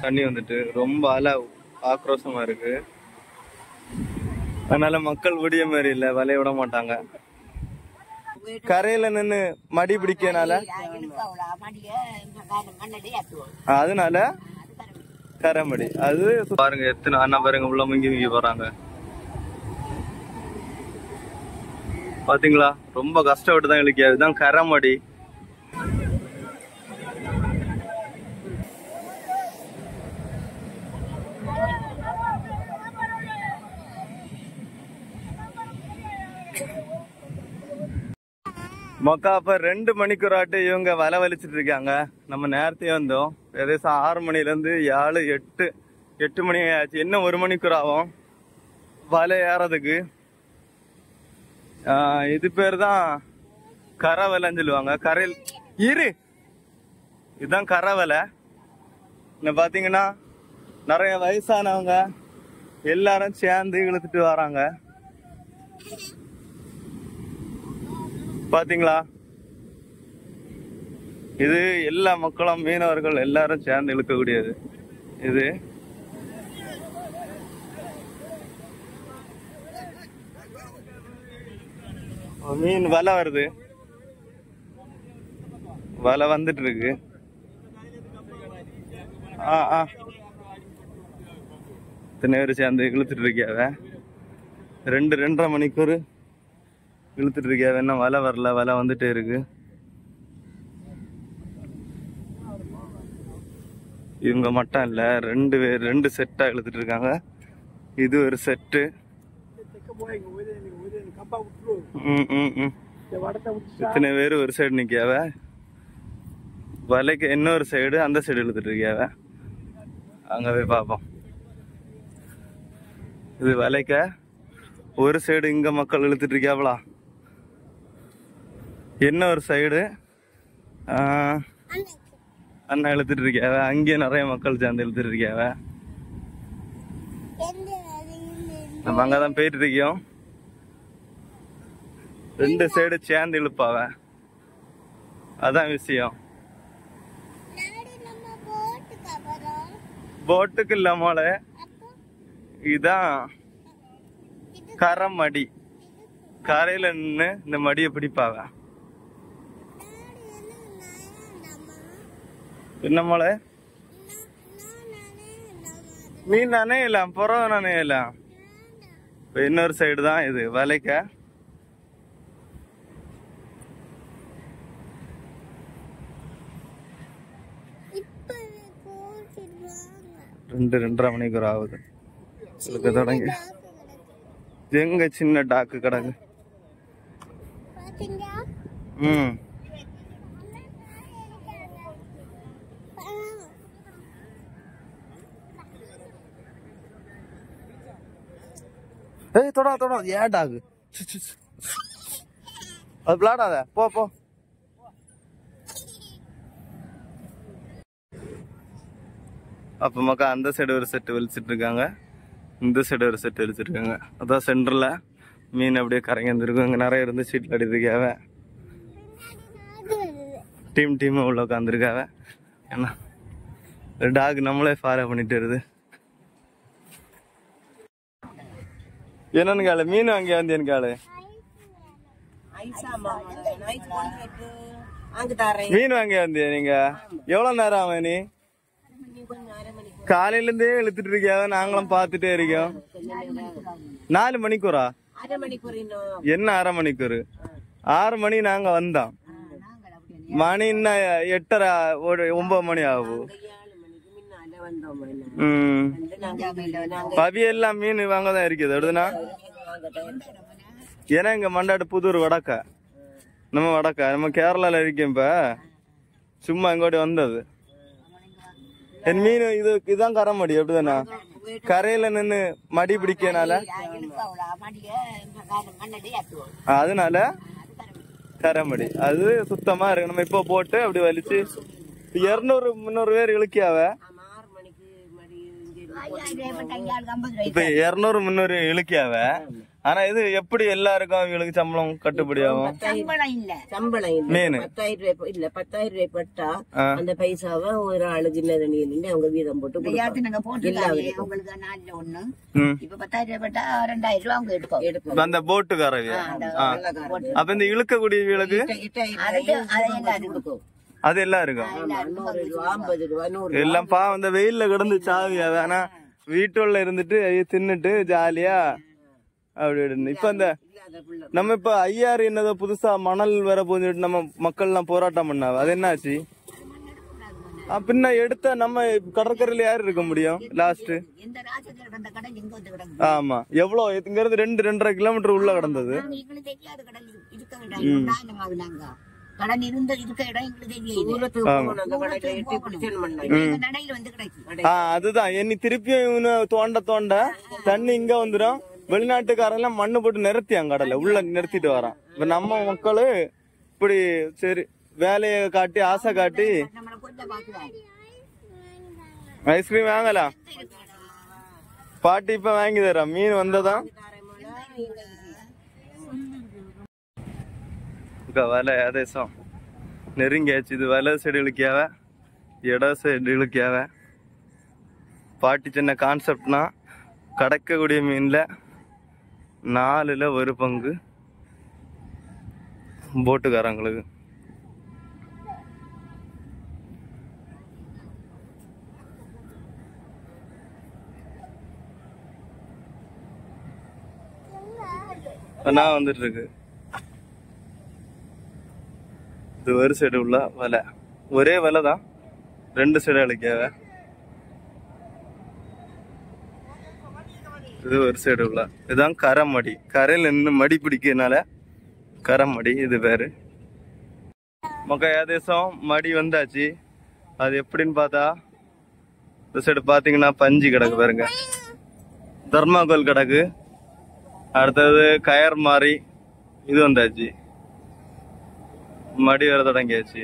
தண்ணி வந்துட்டு ரொம்ப அலை ஆக்ரோஷமா இருக்கு. அதனால மக்கள் விடிய மாதிரி இல்ல, வலைய விட மாட்டாங்க. கரையில நின்று மடி பிடிக்கனால அதனால கரைமடி அது பாருங்க. எத்தனை அண்ணா பாருங்க உள்ள முங்கி போறாங்க பாத்தீங்களா. ரொம்ப கஷ்டப்பட்டு தான் இழுக்கியா. இதுதான் கரைமடி. மக்கா அப்ப 2 மணிக்கு ஒரு ஆட்டு இவங்க வலை வலிச்சிட்டு இருக்காங்க. நம்ம நேரத்தையே வந்தோம். ஏதேசம் 6 மணில இருந்து 7, 8 மணி ஆச்சு. இன்னும் 1 மணிக்கூர் ஆகும் வலை ஏறதுக்கு. இது பேர் தான் கரை வலைன்னு சொல்லுவாங்க. கரையில் இதுதான் கரை வலை. பாத்தீங்கன்னா நிறைய வயசானவங்க எல்லாரும் சேர்ந்து இழுத்துட்டு வராங்க பாத்தீங்களா. இது எல்லா மக்களும் மீனவர்கள் எல்லாரும் சேர்ந்து இழுக்கக்கூடியது. இது மீன் வலை வருது. வலை வந்துட்டு இருக்கு. இத்தனை பேர் சேர்ந்து இழுத்துட்டு இருக்கியாவ. 2-2.5 மணிக்கூர் இழுத்துட்டு இருக்கியாவ. என்ன வலை வரல, வலை வந்துட்டே இருக்கு. இவங்க மட்டும் இல்ல, 2 பேர் 2 செட்டா இழுத்துட்டு இருக்காங்க. இது ஒரு செட்டு. இத்தனை பேர் ஒரு சைடு நிக்காவ. வலைக்கு இன்னொரு சைடு அந்த சைடு இழுத்துட்டு இருக்கியாவ. அங்க போய் பாப்போம். இது வலைக்க ஒரு சைடு இங்க மக்கள் இழுத்துட்டு இருக்கியாவளா. என்ன ஒரு சைடு அண்ணா இழுத்துட்டு இருக்கியாவ. அங்கேயே நிறைய மக்கள் சேர்ந்து இழுத்துட்டு இருக்கியாவ. நம்ம அங்கதான் போயிட்டு இருக்கோம். 2 சைடு சேர்ந்து இழுப்பாவ. அதான் விஷயம். போட்டுக்கு இல்லாமல இதான் கரை மடி. கரையில நின்று இந்த மடியை பிடிப்பாவ. என்ன மலை மீன் நனையலாம், புறவை நனையலாம். இன்னொரு சைடு தான் இது வலைக்க. ரெண்டு 2.5 மணிக்கூர் ஆகுது தொடங்கி. எங்க சின்ன டாக்கு கிடக்கு. தொட ஏன் டாக்கு அது விளாடாத. போ அப்ப மக்கா அந்த சைடு ஒரு செட்டு வெளிச்சிட்டு இருக்காங்க, இந்த சைடு ஒரு செட்டு வெளிச்சிட்டு இருக்காங்க. அதான் சென்டர்ல மீன் அப்படியே கரைங்க வந்துருக்கும். இங்க நிறைய இருந்து சீட்ல அடிச்சிருக்காவ. டீம் உள்ள உட்காந்துருக்காவ. என்ன டாக் நம்மளே ஃபாலோ பண்ணிட்டு வருது. என்னன்னு காலு மீன் வாங்கி வந்தேன்னு காலு. மீன் வாங்கி வந்தியா நீங்க? எவ்வளவு நேரம் ஆகும்? நீ காலையில இருந்தே இழுத்துட்டு இருக்கியா? நாங்களும் பாத்துட்டே இருக்கோம். 4 மணிக்கூரா? என்ன 1/2 மணிக்கூர்? 6 மணி நாங்க வந்தோம். மணி இன்னும் 8:30 9 மணி ஆகும். பவியெல்லாம் மீன் வாங்கதான் இருக்குது அப்படின்னா. ஏன்னா இங்க மண்டாடு புதூர் வடக்க, நம்ம கேரளால இருக்கோம். இப்ப சும்மா இங்கோடி வந்தது என் மீன். இதுதான் கரைமடி அப்படிதானா? கரையில நின்று மடி பிடிக்கனால அதனால கரைமடி. அது சுத்தமா இருக்கு. நம்ம இப்ப போட்டு அப்படி வலிச்சு 200-300 பேர் இழுக்கியாவ. இப்ப 200-300 இழுக்கியாவ. ஆனா இது எப்படி எல்லாருக்கும் அவங்களுக்கு சம்பளம் கட்டுப்படி ஆகும்? சம்பளம் இல்ல 10,000 ரூபாய் இல்ல 10,000 ரூபாய் பட்டா அந்த பைசாவை ஒரு ஆளு சின்ன தண்ணியில அவங்க வீதம் போட்டு அந்த போட்டுக்காரவியா? அப்ப இந்த இழுக்கக்கூடிய வீளுக்கு அது எல்லாம் இருக்கும். எல்லாம் அந்த வெயில்ல கிடந்து சாவியா. ஆனா வீட்டுள்ள இருந்துட்டு தின்னுட்டு ஜாலியா அப்படி. இப்ப இந்த நம்ம இப்ப 5000 என்னதோ புதுசா மணல் வர போஞ்சிட்டு நம்ம மக்கள் எல்லாம் போராட்டம் பண்ணாவ. அது என்னாச்சு? பின்ன எடுத்த நம்ம கடற்கரையில யாரு இருக்க முடியும் லாஸ்ட்? ஆமா எவ்வளவு இங்க இருந்து 2-2.5 கிலோமீட்டர் உள்ள கிடந்தது. அதுதான் என்னி திருப்பியும் தோண்ட தோண்ட தண்ணி இங்க வந்துடும். வெளிநாட்டுக்காரெல்லாம் மண்ணு போட்டு நிறுத்தியாங்க கடலை உள்ள நிறுத்திட்டு வரான். இப்ப நம்ம மக்களு இப்படி சரி வேலையை காட்டி ஆசை காட்டி ஐஸ்கிரீம் வாங்கலாம். பாட்டி இப்ப வாங்கி தரா. மீன் வந்ததான் வலை ஏதேசம் நெருங்கியாச்சு. இது வலை சைடு இழுக்கியாவ, இட சைடு இழுக்கியாவ. பாட்டி சின்ன கான்செப்ட்னா கிடைக்கக்கூடிய மீன்ல 4ல் 1 பங்கு போட்டுக்காரங்களுக்கு. நான் வந்துட்டு இருக்கு. இது ஒரு சைடு உள்ள வலை, ஒரே வலை தான், 2 சைடு அழிக்காவ. இது ஒரு சைடு உள்ள இதுதான் கரமடி. கரையில நின்று மடி பிடிக்கிறதுனால கரமடி இது பேரு. மக்கா ஏதேசம் மடி வந்தாச்சு. அது எப்படின்னு பார்த்தா இந்த சைடு பாத்தீங்கன்னா பஞ்சு கிடக்கு பாருங்க, தர்மாகோல் கிடக்கு. அடுத்தது கயர் மாறி இது வந்தாச்சு, மடி வர தொடங்கியாச்சு.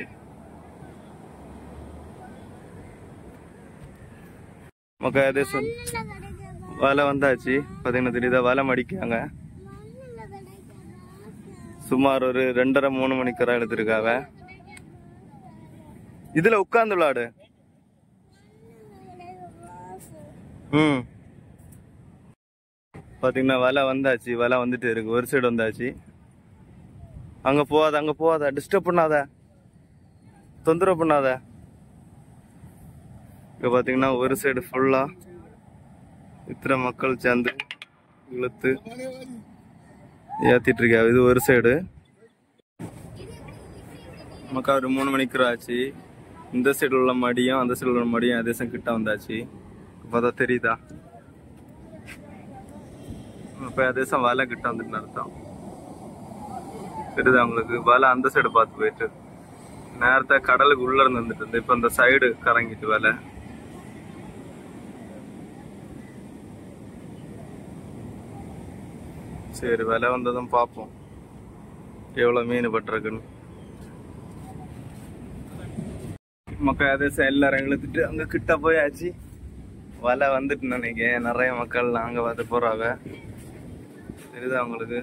மக்கா ஏதேசம் வலை வந்தாச்சு. பாத்தீங்கன்னா தெரியுதா, வலை மடிக்காங்க. சுமார் ஒரு 2:30-3 மணிக்கரா எடுத்திருக்காவ. இதுல உட்கார்ந்து விளாடு. பாத்தீங்கன்னா வலை வந்தாச்சு, வலை வந்துட்டு இருக்கு. ஒரு சைடு வந்தாச்சு. அங்க போகாத, அங்க போகாத, டிஸ்டர்ப் பண்ணாத, தொந்தரவு பண்ணாத. இங்க பாத்தீங்கன்னா ஒரு சைடு ஃபுல்லா இத்தனை மக்கள் சேர்ந்து இழுத்து ஏத்திட்டு இருக்க. இது ஒரு சைடு. மக்கா ஒரு 3 மணிக்கு ஆச்சு. இந்த சைடு உள்ள மடியும் அந்த சைடு உள்ள மடியும் ஏதேசம் கிட்ட வந்தாச்சு. பார்த்தா தெரியுதா, இப்ப ஏதேசம் வலை கிட்ட வந்துட்டு அர்த்தம். தெரியுதா உங்களுக்கு? வலை அந்த சைடு பார்த்து போயிட்டு நேரத்தை கடலுக்கு உள்ள இருந்து வந்துட்டு இருந்து இப்ப அந்த சைடு கறங்கிட்டு வலை. சரி, விலை வந்ததும் பார்ப்போம் எவ்வளவு மீன் பட்டிருக்குன்னு. மக்கள் ஏதேசம் எல்லாரும் இழுத்துட்டு அங்க கிட்ட போயாச்சு. வலை வந்துட்டு நினைக்கிறேன். நிறைய மக்கள் அங்க வந்து போறாங்க. தெரியுதா உங்களுக்கு?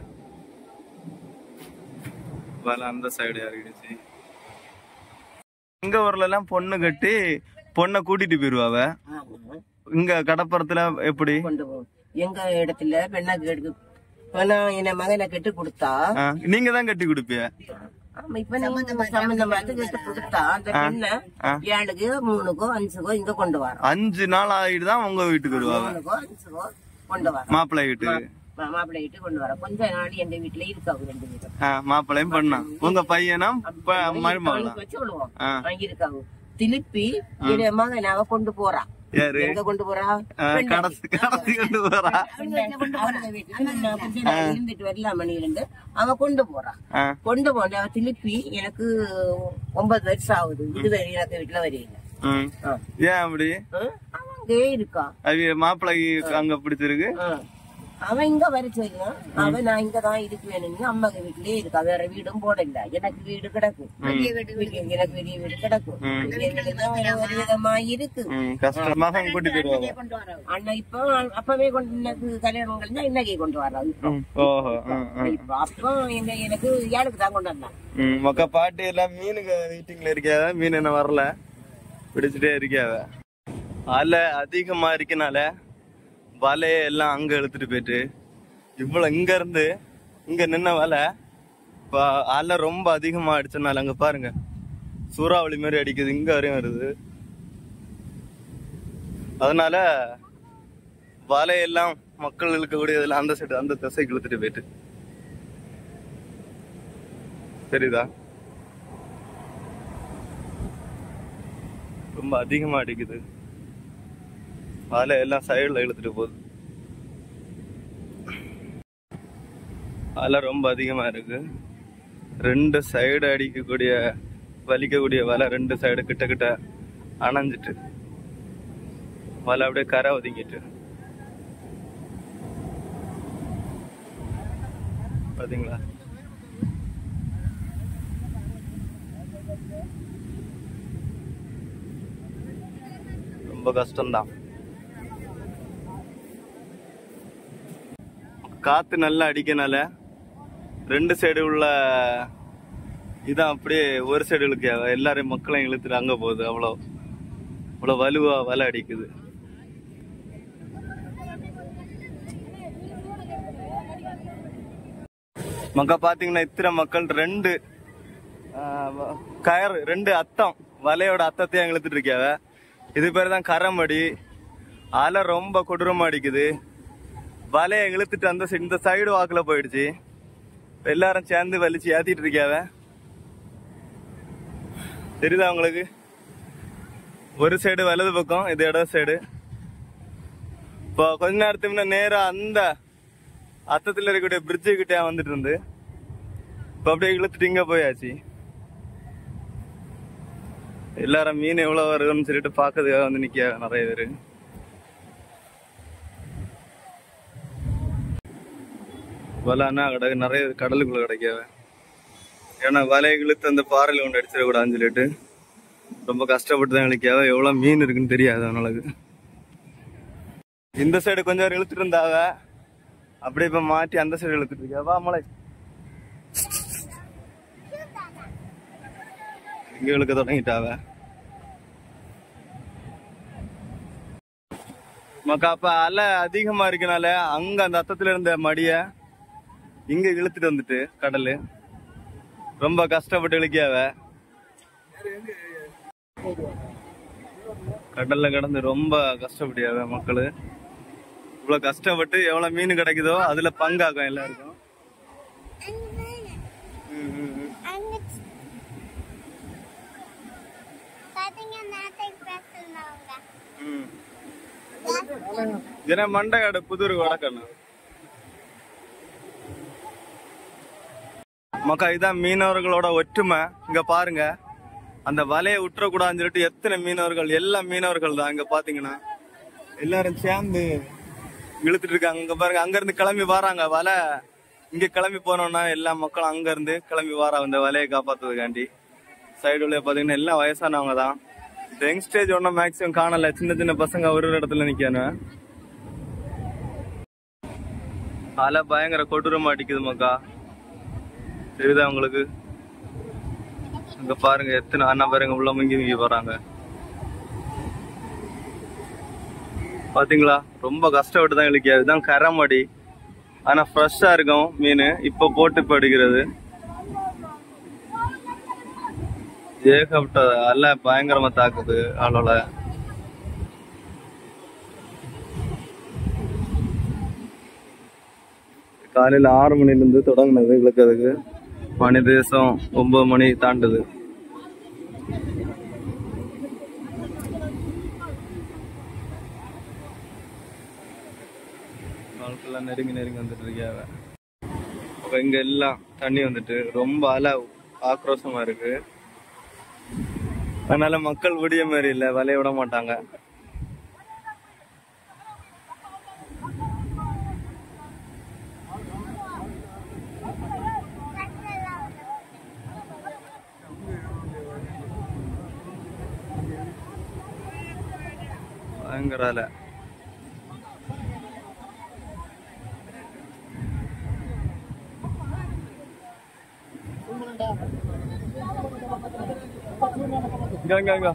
வலை அந்த சைடு இறங்கிடுச்சு. எங்க ஊர்ல எல்லாம் பொண்ணு கட்டி பொண்ணை கூட்டிட்டு போயிருவாவ. இங்க கடப்புறத்துல எப்படி? எங்க இடத்துல பெண்ணா என் மகனை கட்டி கொடுத்தா நீங்க தான் கட்டி கொடுப்பிய. சம்பந்தம் பார்த்து கட்டி கொடுத்தா அந்த பெண்ணை 7க்கோ 3க்கோ 5க்கோ இங்க கொண்டு வர. 5 நாள் ஆகிட்டுதான் உங்க வீட்டுக்கு வருவாங்க. 5க்கோ கொண்டு வர மாப்பிள்ளை வீட்டுக்கு. மாப்பிள்ளை வீட்டு கொண்டு வர. கொஞ்ச நாள் எங்க வீட்டுல இருக்காங்க 2 வீட்டு. மாப்பிள்ளையும் பண்ணா உங்க பையனா மருமகளா சொல்லுவோம் அங்க இருக்காங்க. திருப்பி என் மகன் அவ கொண்டு போறா. எங்க கொண்டு போறா? கொண்டு போறா. இருந்துட்டு வரலாம் மணி 2 அவ கொண்டு போறா. கொண்டு போன அவ திருப்பி எனக்கு 9 வருஷம் ஆகுது. இது எனக்கு வீட்டுல வரையில. ஏன் அப்படி? அங்கே இருக்கா மாப்பிள்ளைக்கு அங்க பிடிச்சிருக்கு. அவன் இங்க வர சொல்லுவான். அவன் நான் இங்கதான் இருக்குவேன்னு அம்மா வீட்லயே இருக்கா, வேற வீடும் போடல. எனக்கு வீடு கிடக்கும், எனக்கு பெரிய வீடு கிடக்கும். ஒரு விதமா இருக்கு. அண்ணா இப்ப அப்பவே கொண்டு எனக்கு கல்யாணம் கழிஞ்சா இன்னைக்கு கொண்டு வர்றாரு. இப்ப அப்போ எனக்கு ஏழுக்கு தான் கொண்டு வந்தான். மொக்க பாட்டு எல்லாம் மீனுக்கு வீட்டிங்ல இருக்காத, மீன் என்ன வரல, பிடிச்சிட்டே இருக்காத. அலை அதிகமா இருக்கனால வலைய எல்லாம் அங்க இழுத்துட்டு போயிட்டு இவ்வளவு இங்க இருந்து இங்க நின்ன வலை இப்ப அலை ரொம்ப அதிகமா அடிச்சனால அங்க பாருங்க சூறாவளி மாதிரி அடிக்குது, இங்க வரையும் வருது. அதனால வலையெல்லாம் மக்கள் இழுக்கக்கூடியதுல அந்த சைடு அந்த திசைக்கு இழுத்துட்டு போயிட்டு தெரியுதா, ரொம்ப அதிகமா அடிக்குது. வலை எல்லாம் சைடுல இழுத்துட்டு போகுது. அலை ரொம்ப அதிகமா இருக்கு. ரெண்டு சைடு அடிக்கக்கூடிய வலிக்கக்கூடிய வலை ரெண்டு சைடு கிட்ட கிட்ட அணைஞ்சிட்டு வலை அப்படியே கரை ஒதுங்கிட்டு பாத்தீங்களா. ரொம்ப கஷ்டம்தான். காத்து நல்லா அடிக்கனால ரெண்டு சைடு உள்ள இதான் அப்படியே ஒரு சைடு இழுக்க எல்லாரும் மக்களையும் இழுத்துட்டு அங்க போகுது. அவ்வளவு வலுவா வலை அடிக்குது. மக்கா பாத்தீங்கன்னா இத்தனை மக்கள் ரெண்டு கயர் ரெண்டு அத்தம் வலையோட அத்தத்தையும் இழுத்துட்டு இருக்காவ. இது பேர் தான் கரமடி. அலை ரொம்ப கொடூரமா அடிக்குது. வலையை இழுத்துட்டு அந்த இந்த சைடு வாக்குல போயிடுச்சு. எல்லாரும் சேர்ந்து வலிச்சு ஏத்திட்டு இருக்காவ. தெரியுதா உங்களுக்கு? ஒரு சைடு வலது பக்கம், இது இடம் சைடு. இப்போ கொஞ்ச நேரத்துக்கு முன்ன நேரா அந்த அத்தத்துல இருக்கக்கூடிய பிரிட்ஜு கிட்டே வந்துட்டு இருந்து இப்ப அப்படியே இழுத்துட்டு இங்க போயாச்சு. எல்லாரும் மீன் எவ்வளவு வருதுன்னு சொல்லிட்டு பாக்கிறதுக்காக வந்து நிக்க நிறைய பேரு. வலைன்னா நிறைய கடலுக்குள்ள கிடைக்காவ. ஏன்னா வலையை இழுத்து அந்த பாறையில கொண்டு அடிச்சிடக்கூடாதுன்னு சொல்லிட்டு ரொம்ப கஷ்டப்பட்டு தான் இழுக்காவ. எவ்வளவு மீன் இருக்குன்னு தெரியாது அவனுக்கு. இந்த சைடு கொஞ்சம் நேரம் இழுத்துட்டு இருந்தாவ, அப்படியே இப்ப மாட்டி அந்த சைடு இழுத்துட்டு இருக்காவா. மலை இங்க இழுக்க தொடங்கிட்டாவ. மக்கா அப்ப அலை அதிகமா இருக்கனால அங்க அந்த அத்தத்துல இருந்த மடிய இங்க இழுத்துட்டு வந்துட்டு கடலு ரொம்ப கஷ்டப்பட்டு இழுக்கியாவ. கடல்ல கிடந்து ரொம்ப கஷ்டப்படியாவ மக்களு. இவ்வளவு கஷ்டப்பட்டு எவ்வளவு மீன் கிடைக்குதோ அதுல பங்காகும் எல்லாருக்கும். ஜன மண்டையாடு புதூர் வடக்கணும் மக்கா. இதான் மீனவர்களோட ஒற்றுமை. இங்க பாருங்க, அந்த வலையை விட்டுறக்கூடாதுன்னு சொல்லிட்டு எத்தனை மீனவர்கள், எல்லா மீனவர்கள் தான் இங்க பாத்தீங்கன்னா எல்லாரும் சேர்ந்து இழுத்துட்டு இருக்காங்க. இங்க பாருங்க, அங்க இருந்து கிளம்பி வராங்க. வலை இங்க கிளம்பி போனோம்னா எல்லா மக்களும் அங்க இருந்து கிளம்பி வராங்க இந்த வலையை காப்பாத்துறதுக்காண்டி. சைடு உள்ள பாத்தீங்கன்னா எல்லாம் வயசானவங்க தான். இந்த யங்ஸ்டேஜ் ஒன்னும் மேக்சிமம் காணல. சின்ன சின்ன பசங்க ஒரு இடத்துல நிக்கணும். அலை பயங்கர கொடூரமா அடிக்குது மக்கா. தெரியுதா உங்களுக்கு? இங்க பாருங்க எத்தனை அண்ணா பாருங்க உள்ள முங்கி போறாங்க. பாத்தீங்களா? ரொம்ப கஷ்டப்பட்டு தான் இழுக்கியாது. இதுதான் கரமடி. ஆனா ஃப்ரெஷ்ஷா இருக்கும் மீன். இப்ப போட்டு இப்ப அடிக்கிறது. ஏகப்பட்ட அலை பயங்கரமா தாக்குது ஆளோட. காலையில 6 மணில இருந்து தொடங்கினது இழுக்கிறதுக்கு. மணி தேசம் 9 மணி தாண்டுது. நாட்கள்லாம் நெருங்கி வந்துட்டு இருக்காவ. இங்க எல்லாம் தண்ணி வந்துட்டு ரொம்ப அலை ஆக்ரோஷமா இருக்கு. அதனால மக்கள் விடிய மாதிரி இல்ல, வலைய விட மாட்டாங்க. பயங்கர அலை. இங்க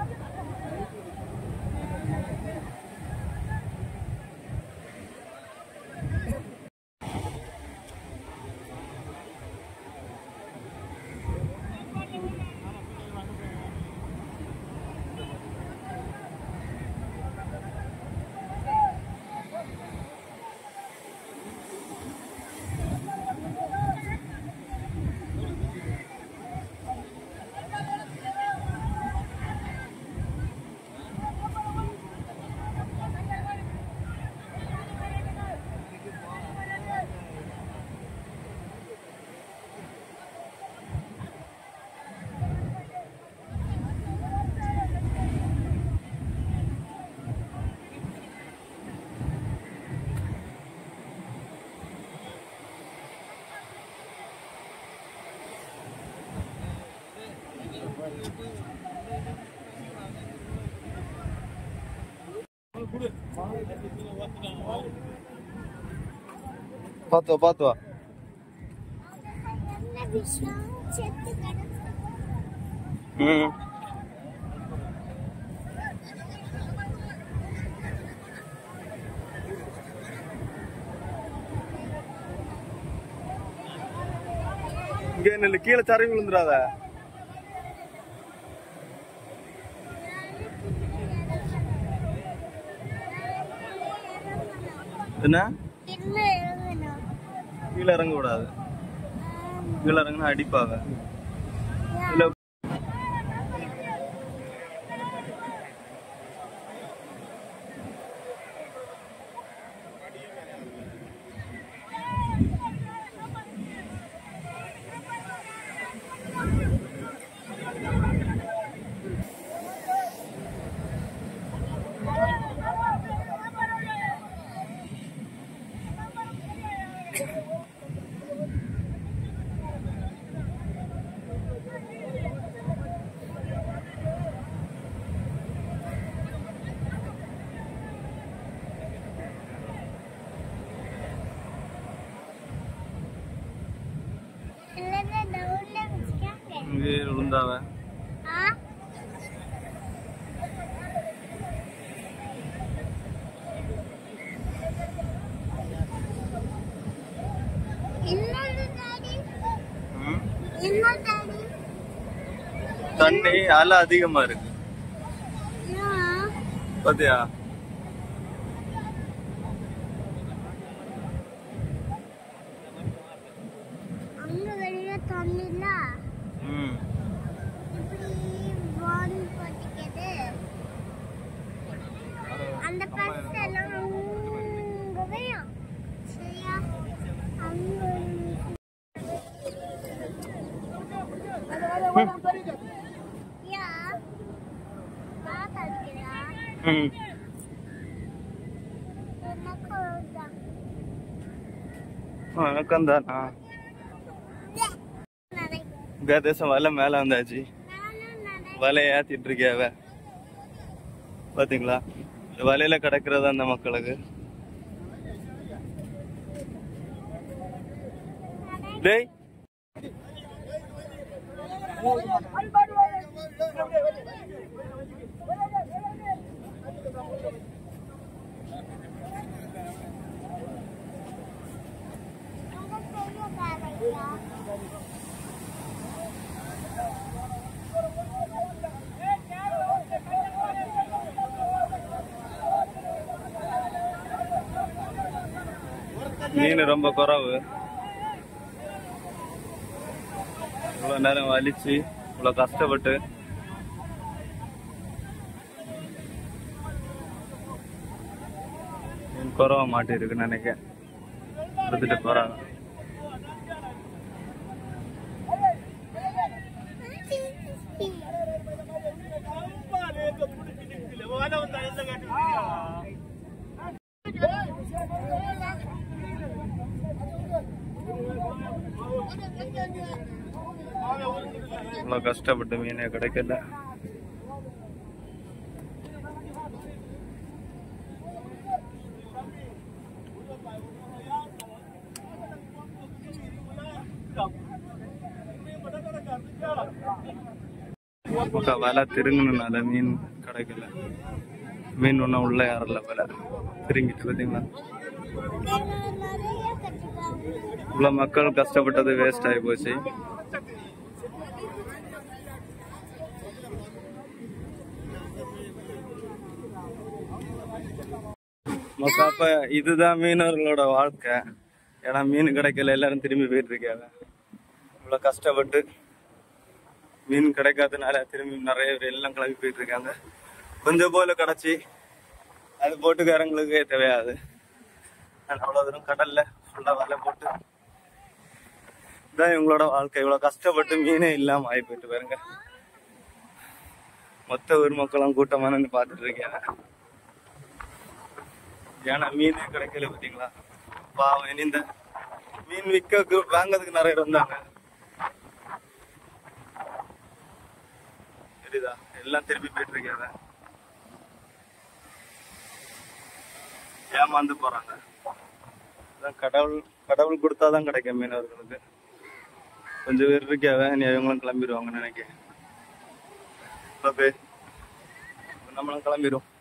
பாத்து வா. இங்க நெல்லு கீழே சரி விழுந்துடாத. என்ன கீழே இறங்க கூடாது. கீழே இறங்கினா அடிப்பாங்க. விழுந்தாவ தண்ணி அலை அதிகமா இருக்கு பாத்தியா? தேசம் வலை மேல வந்தாச்சு. வலைய ஏத்திட்டு இருக்கியாவ பாத்தீங்களா? வலையில கிடக்குறது அந்த மக்களுக்கு. டேய் மீன் ரொம்ப குறைவு. இவ்வளவு நேரம் வலிச்சு இவ்வளவு கஷ்டப்பட்டு மீன் குறவ மாட்டி இருக்குன்னு நினைக்கிறேன். எடுத்துட்டு போறாங்க. இவ்வளவு கஷ்டப்பட்டு மீனே கிடைக்கல. மக்கா வலை திருங்கினால மீன் கிடைக்கல. மீன் ஒன்றும் உள்ள யாரில்ல, வலை திருங்கிட்டு பார்த்தீங்களா. இவ்வளோ மக்கள் கஷ்டப்பட்டது வேஸ்ட் ஆகி போச்சு. மக்கா அப்ப இதுதான் மீனவர்களோட வாழ்க்கை. ஏன்னா மீன் கிடைக்கல, எல்லாரும் திரும்பி போயிட்டு இருக்காங்க. இவ்வளவு கஷ்டப்பட்டு மீன் கிடைக்காதனால திரும்பி நிறைய பேர் எல்லாம் கிளம்பி போயிட்டு இருக்காங்க. கொஞ்சம் போல கிடைச்சி அது போட்டுக்காரங்களுக்கு தேவையாது. அவ்வளவு தூரம் கடல்ல ஃபுல்லா வலை போட்டு இதான் இவங்களோட வாழ்க்கை. இவ்வளவு கஷ்டப்பட்டு மீனே இல்லாம ஆகி போயிட்டு பாருங்க. மொத்த ஊர் மக்களும் கூட்டமா நின்று பார்த்துட்டு இருக்காங்க. ஏன்னா மீனே கிடைக்கல பார்த்தீங்களா. பாவம், இந்த மீன் விற்க வாங்கிறதுக்கு நிறைய பேர் வந்தாங்க. சரிதா, எல்லாம் திருப்பி போயிட்டு இருக்காங்க, ஏமாந்து போறாங்க. கடவுள் கொடுத்தாதான் கிடைக்கும் மீனவர்களுக்கு. கொஞ்சம் பேர் இருக்காவ, நீ அவங்களும் கிளம்பிடுவாங்கன்னு நினைக்கிறேன். நம்மளும் கிளம்பிடுவோம்.